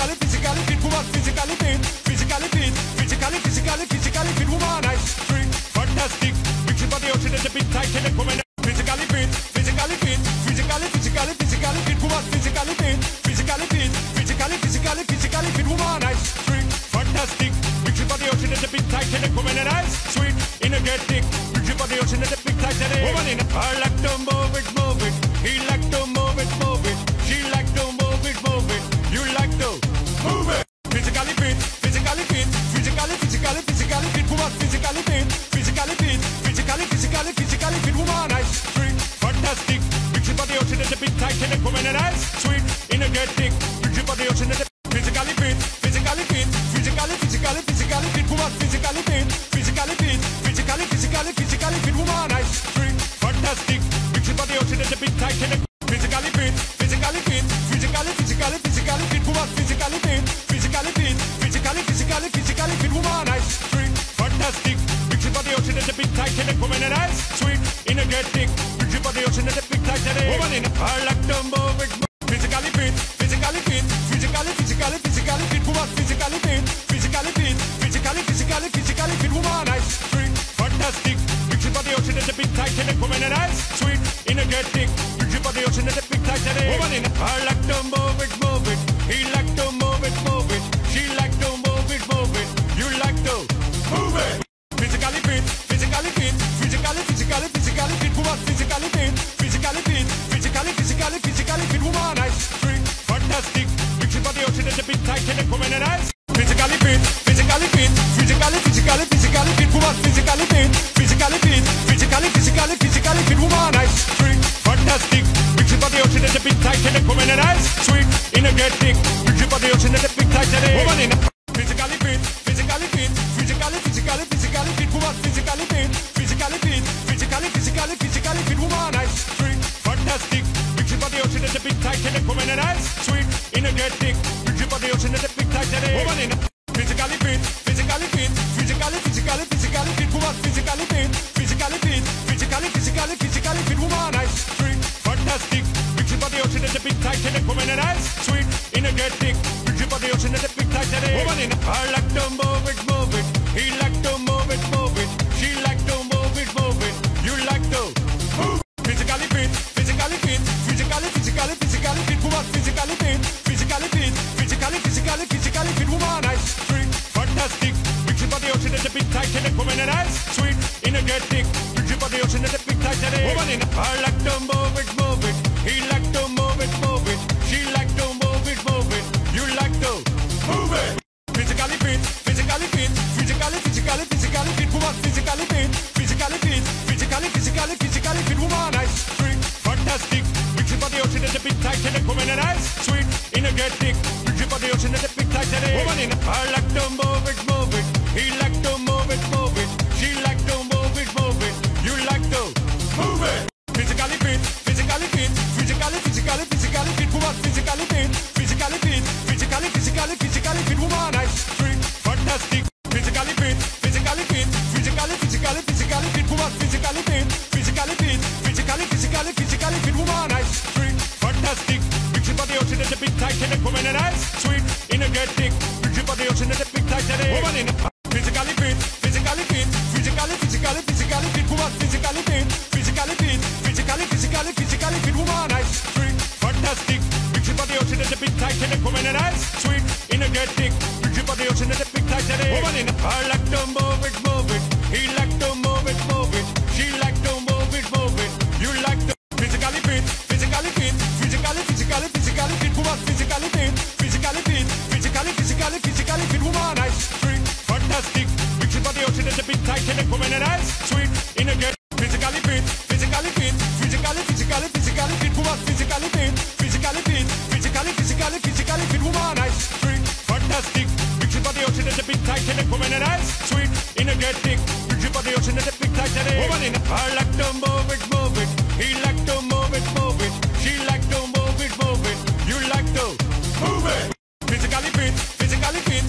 physically fit woman, physically fit, physically fit, physically fit woman, nice, sweet, fantastic. Mix your body out in the big tight and woman, physically fit, physically fit, physically fit woman, physically fit, physically fit woman, nice, sweet, fantastic. Mix your body out in the big tight and woman, nice, sweet, energetic. Mix your body out in the big tight and woman, in I like to move it, he like to move it, she like to move it, you like to move it. Physically fit, physically fit, physically fit woman, physically fit woman, nice, sweet, fantastic. Mix your body out in the big tight and woman, nice, sweet, energetic. Mix your body out in the physically fit, physically fit woman, physically woman, nice, sweet, fantastic. Mix your body out in the big tight and physically fit woman, physically fit woman, nice, sweet, fantastic. Mix your body out in the big tight and woman, nice, sweet, energetic. Mix your body out in the big tight and woman, in I like to move it, physically fit woman, physically fit woman, nice, sweet, fantastic. Mix your body out in the big tight and woman, nice, sweet, energetic. Mix your body out in the big tight and woman, in I like to move it, he like to move it, she like to move it, you like to move it. Physically fit woman, physically fit woman, nice, sweet, fantastic. Mix your body out in the big tight and woman, nice, physically fit woman, physically fit woman, nice, sweet, fantastic. Mix your body out in the big tight and woman, nice, sweet, energetic. Mix your body out in the big tight and woman, in physically fit woman, physically fit woman, nice, sweet, fantastic. Mix your body out in the big tight and woman, nice, sweet, energetic. Mix your body out in the big tight and woman, in physically fit woman, physically fit woman, nice, sweet, fantastic. Mix your body out in the big tight and woman, nice, sweet, energetic. Mix your body out in the big tight and woman, in I like to move it, he like to move it, she like to move it, you like to move it. Physically fit woman, physically fit woman, nice, sweet, fantastic. Mix your body out in the big tight and woman, nice, sweet, energetic. Mix your body out in the big tight and woman, in I like to move it, he like to move it, she like to move it, you like to move it. Physically fit woman, physically fit woman, nice, sweet, fantastic. Mix your body out in the big tight and woman, nice, sweet, energetic. Mix your body out in the big tight and woman, in I like to move it, he like to move it, she like to move it, you like to move it. Physically fit woman, physically fit woman, nice, sweet, fantastic. Physically fit woman, physically fit woman, nice, sweet, fantastic. Mix your body out in the big tight and woman, nice, sweet, energetic. Mix your body out in the big tight and woman, in physically fit woman, physically fit woman, nice, sweet, fantastic. Mix your body out in the big tight and woman, nice, sweet, energetic. Mix your body out in the big tight and woman, in I like to move it, he like to move it, she like to move it, you like to physically fit woman, physically fit woman, nice, sweet, fantastic. Mix your body out in the big tight and woman, nice, sweet, energetic. Physically fit woman, physically fit woman, nice, sweet, fantastic. Mix your body out in the big tight and woman, nice, sweet, energetic. Mix your body out in the big tight and woman, in I like to move it, he like to move it, she like to move it, you like to move it. Physically fit woman, physically fit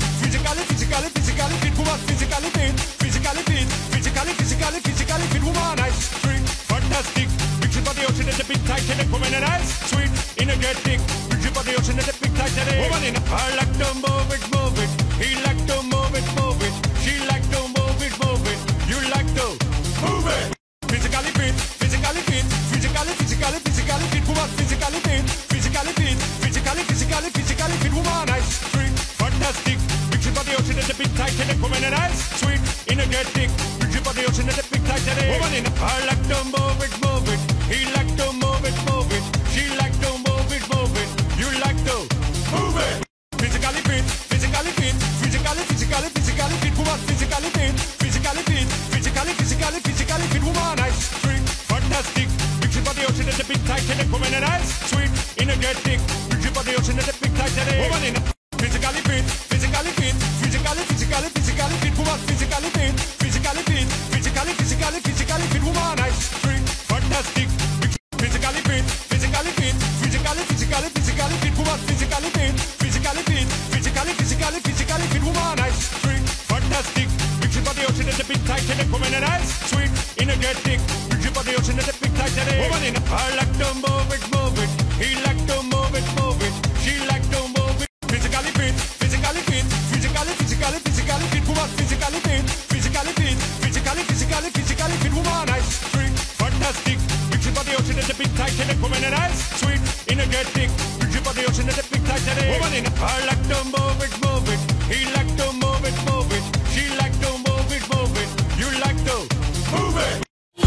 woman, nice, sweet, fantastic. Mix your body out in the big tight and woman, nice, sweet, energetic. Mix your body ocean and the big tight today. Woman in I like to move it, move it. He like to move it, move it. She like to move it, move it. You like to move it. Physically fit, physically fit, physically fit, woman. Physically fit, physically fit, physically fit, woman. Nice, sweet, fantastic. Mix your body ocean and the big tight and the woman and nice, sweet, energetic. Mix your body ocean and the big tight today. Woman in I like to move it, move it. He like to move it, move it. She like to move it, move it. You like to move it. Physically fit, physically fit, physically fit, woman. Physically fit, physically fit, woman. Nice, sweet, fantastic. Mix your body ocean and the big tight and the woman and nice, sweet, energetic. Mix your body ocean and the big tight today. Woman in physically fit, physically fit, physically fit, woman. Physically fit, physically fit, woman. Nice, sweet, fantastic. Physically fit, physically fit, physically fit, woman. Physically fit, physically fit, woman. Nice, sweet, fantastic. Mix your body ocean and the big tight and the woman and nice, sweet, energetic. Mix your body ocean and the big tight today. Woman in I like to move it, move it. He like to move it, move it. She like to move it. Physically fit, physically fit, physically fit, woman. Physically fit, physically fit, woman. Nice, sweet, fantastic. Mix your body ocean and the big tight and the woman and nice, sweet, energetic. Mix your body ocean and the big tight today. Woman in I like to move it, move it. He like to move it, move it. She like to move it, move it. You like to move it.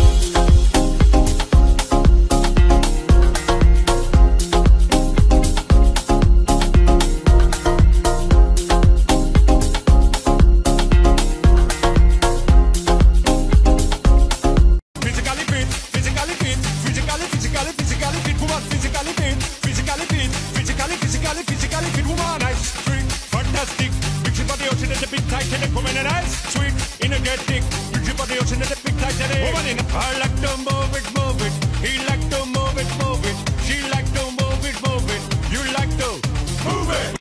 Physically fit, woman. Nice, sweet, fantastic. Mix your body ocean and the big tight and the woman and nice, sweet, energetic. Mix your body ocean and the big tight today. Woman in I like to move it, move it. He like to move it, move it. She like to move it, move it. You like to move it.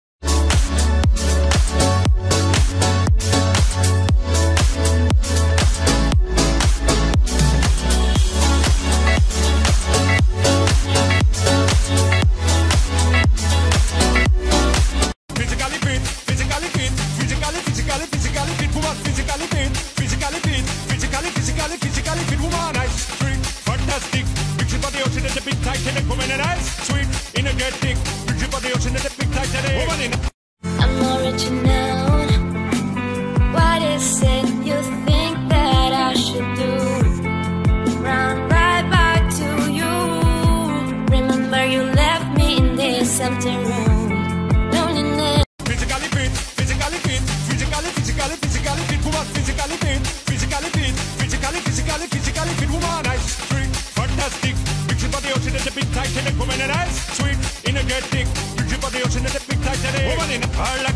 Physically fit, woman. Nice, sweet, fantastic. Mix your body ocean and the big tight and the woman and nice, sweet, energetic. Mix your body ocean and the big tight today. Woman in I'm original. What is it you think that I should do? Run right back to you. Remember you left me in this empty room. Loneliness. Physically fit, physically fit, physically fit, woman. Physically fit, physically fit, woman. Nice, sweet, fantastic. Mix your body ocean and the big tight and the woman and nice, sweet, energetic. Mix your body ocean and the big tight today. Woman in I like